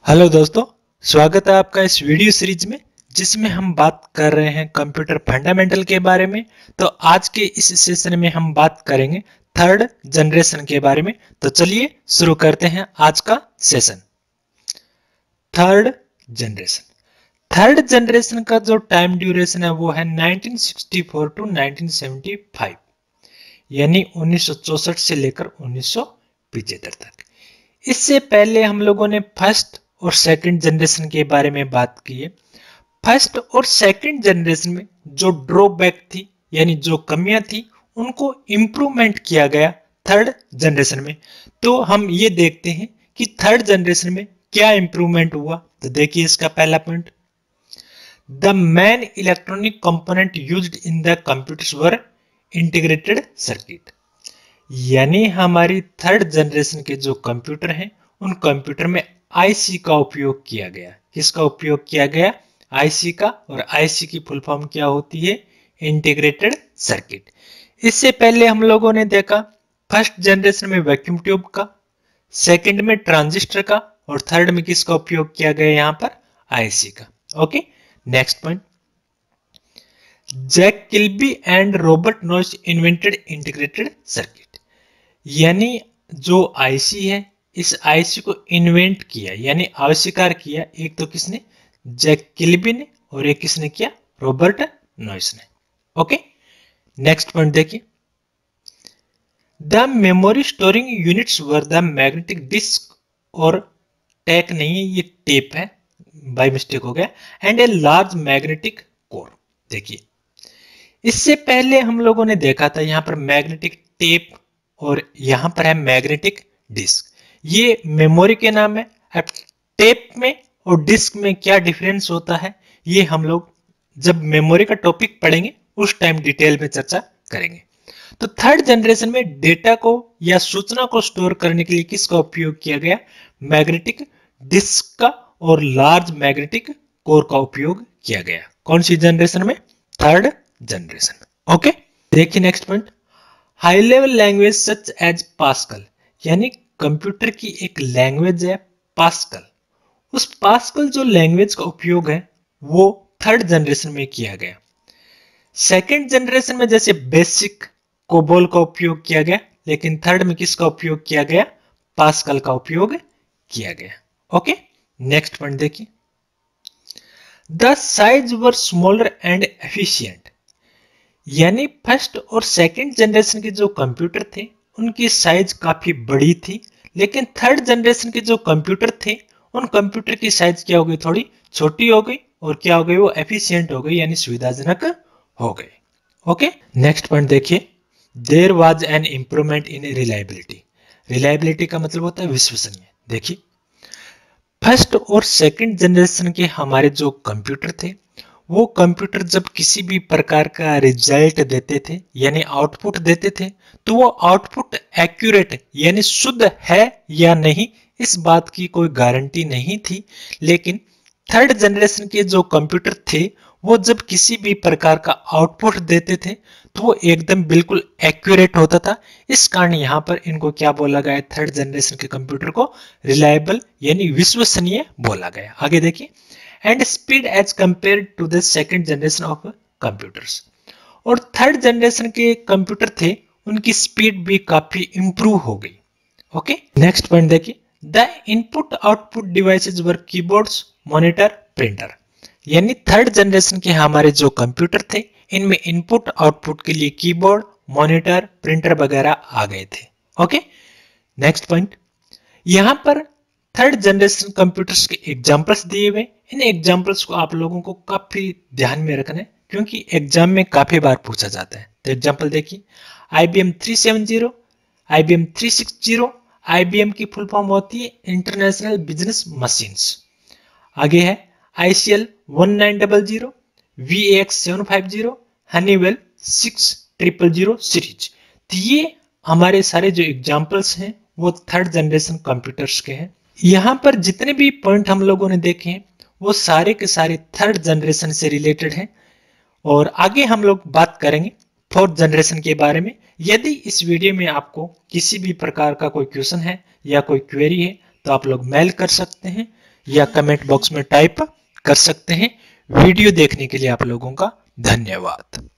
Hello दोस्तों, स्वागत है आपका इस वीडियो सीरीज में जिसमें हम बात कर रहे हैं कंप्यूटर फंडामेंटल के बारे में। तो आज के इस सेशन में हम बात करेंगे थर्ड जनरेशन के बारे में। तो चलिए शुरू करते हैं आज का session. Third generation third generation का जो टाइम ड्यूरेशन है वो है 1964 टू 1975, यानी 1964 से लेकर 1975 तक। इससे पहले हम लोगों ने फर्स्ट और सेकंड जनरेशन के बारे में बात की है। फर्स्ट और सेकंड जनरेशन में जो ड्रॉबैक थी यानी जो कमियां थी उनको इम्प्रूवमेंट किया गया थर्ड जनरेशन में। तो हम ये देखते हैं कि थर्ड जनरेशन में क्या इम्प्रूवमेंट हुआ। तो देखिए इसका पहला point, the main electronic component used in the computers were integrated circuit, यानी हमारी थर्ड जनरेशन के जो कंप्यूटर हैं उन कंप्यूटर में आईसी का उपयोग किया गया। किसका उपयोग किया गया? आईसी का। और आईसी की फुल फॉर्म क्या होती है? Integrated circuit. इससे पहले हम लोगों ने देखा फर्स्ट जनरेशन में वैक्यूम ट्यूब का, सेकंड में ट्रांजिस्टर का और थर्ड में किसका उपयोग किया गया? यहां पर आईसी का। Okay, next point, Jack Kilby and Robert Noyce invented integrated circuit, यानी जो आईसी है इस आईसी को इन्वेंट किया यानी आविष्कार किया एक तो किसने? जैक किल्बी ने, और एक किसने किया? रॉबर्ट नॉइस ने। ओके, नेक्स्ट पॉइंट देखिए, the memory storing units were the magnetic disk, और टैक नहीं है ये टेप है, बाय मिस्टेक हो गया, and a large magnetic core. देखिए इससे पहले हम लोगों ने देखा था यहां पर मैग्नेटिक टेप और यहां पर है मैग्नेटिक डिस्क। ये मेमोरी के नाम है। अब टेप में और डिस्क में क्या डिफरेंस होता है ये हम लोग जब मेमोरी का टॉपिक पढ़ेंगे उस टाइम डिटेल में चर्चा करेंगे। तो थर्ड जनरेशन में डेटा को या सूचना को स्टोर करने के लिए किसका उपयोग किया गया? मैग्नेटिक डिस्क का और लार्ज मैग्नेटिक कोर का उपयोग किया गया। कौन सी जनरेशन में? Third generation. ओके, देखिए next point, high level language such as Pascal, यानी कंप्यूटर की एक लैंग्वेज है पास्कल। उस पास्कल जो लैंग्वेज का उपयोग है वो थर्ड जनरेशन में किया गया। सेकंड जनरेशन में जैसे बेसिक कोबोल का उपयोग किया गया, लेकिन थर्ड में किसका उपयोग किया गया? पास्कल का उपयोग किया गया। ओके, नेक्स्ट पॉइंट देखिए, the size were smaller and efficient, यानी फर्स्ट और सेकंड जनरेशन के जो कंप्यूटर थे उनकी साइज काफी बड़ी थी, लेकिन थर्ड जनरेशन के जो कंप्यूटर थे उन कंप्यूटर की साइज क्या हो गई? थोड़ी छोटी हो गई, और क्या हो गई? वो एफिशिएंट हो गई यानी सुविधाजनक हो गई। ओके, नेक्स्ट पॉइंट देखिए, there was an improvement in reliability. Reliability का मतलब होता है विश्वसनीय। देखिए फर्स्ट और सेकंड जनरेशन के हमारे जो कंप्यूटर थे वो कंप्यूटर जब किसी भी प्रकार का रिजल्ट देते थे यानी आउटपुट देते थे तो वो आउटपुट एक्यूरेट यानी शुद्ध है या नहीं इस बात की कोई गारंटी नहीं थी। लेकिन थर्ड जनरेशन के जो कंप्यूटर थे वो जब किसी भी प्रकार का आउटपुट देते थे तो वो एकदम बिल्कुल एक्यूरेट होता था। इस कारण यहाँ पर इनको क्या बोला गया? थर्ड जनरेशन के कंप्यूटर को रिलायबल यानी विश्वसनीय बोला गया। आगे देखिए, and speed as compared to the second generation of computers, और थर्ड जनरेशन के कंप्यूटर थे उनकी स्पीड भी काफी इंप्रूव हो गई। ओके, नेक्स्ट पॉइंट देखिए, the input output devices were keyboards, monitor, printer, यानी थर्ड जनरेशन के हमारे जो कंप्यूटर थे इनमें इनपुट आउटपुट के लिए कीबोर्ड, मॉनिटर, प्रिंटर वगैरह आ गए थे। ओके, नेक्स्ट पॉइंट, यहां पर थर्ड जनरेशन कंप्यूटर्स के एग्जांपल्स दिए हुए। इन एग्जांपल्स को आप लोगों को काफी ध्यान में रखना है क्योंकि एग्जाम में काफी बार पूछा जाता है। तो एग्जांपल देखिए, IBM 370, IBM 360, IBM की फुल फॉर्म होती है इंटरनेशनल बिजनेस मशीन्स। आगे है ICL 1900, VAX 750, हनीवेल 6000 सीरीज। तो ये हमारे सारे जो एग्जांपल्स हैं वो थर्ड जनरेशन कंप्यूटर्स के हैं। यहाँ पर जितने भी पॉइंट हम लोगों ने देखे हैं वो सारे के सारे थर्ड जनरेशन से रिलेटेड हैं। और आगे हम लोग बात करेंगे फोर्थ जनरेशन के बारे में। यदि इस वीडियो में आपको किसी भी प्रकार का कोई क्वेश्चन है या कोई क्वेरी है तो आप लोग मेल कर सकते हैं, या कमेंट बॉक्स में टाइप कर सकते हैं। वीडियो देखने के लिए आप लोगों का धन्यवाद।